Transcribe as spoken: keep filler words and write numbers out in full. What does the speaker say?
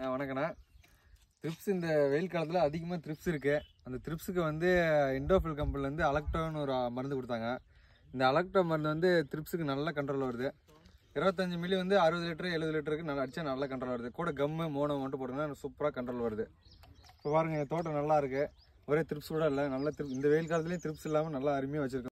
வணக்கண்ணா. த்ரிப்ஸ் இந்த வெயில் காலத்தில் அதிகமாக த்ரிப்ஸ் இருக்குது. அந்த த்ரிப்ஸுக்கு வந்து இண்டோஃபில் கம்பெனிலேருந்து அலக்டோன்னு ஒரு மருந்து கொடுத்தாங்க. இந்த அலக்டோ மருந்து வந்து த்ரிப்ஸுக்கு நல்ல கண்ட்ரோல் வருது. இருபத்தஞ்சு மில்லி வந்து அறுபது லிட்டரு எழுபது லிட்டருக்கு நல்லா அடிச்சா நல்ல கண்ட்ரோல் வருது. கூட கம்மு மோனோ மட்டும் போட்டோம்னா சூப்பராக கண்ட்ரோல் வருது. இப்போ பாருங்கள், தோட்டம் நல்லா இருக்குது. ஒரே த்ரிப்ஸ் கூட இல்லை. நல்ல த்ரிப் இந்த வெயில் காலத்துலேயும் த்ரிப்ஸ் இல்லாமல் நல்லா அருமையாக வச்சுருக்கோம்.